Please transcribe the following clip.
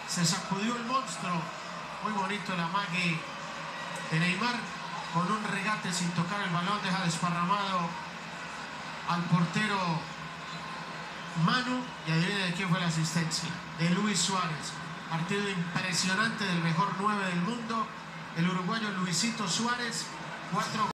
Se sacudió el monstruo. Muy bonito el amague de Neymar. Con un regate sin tocar el balón deja desparramado al portero Manu. Y adivine de quién fue la asistencia. De Luis Suárez. Partido impresionante del mejor 9 del mundo. El uruguayo Luisito Suárez. 4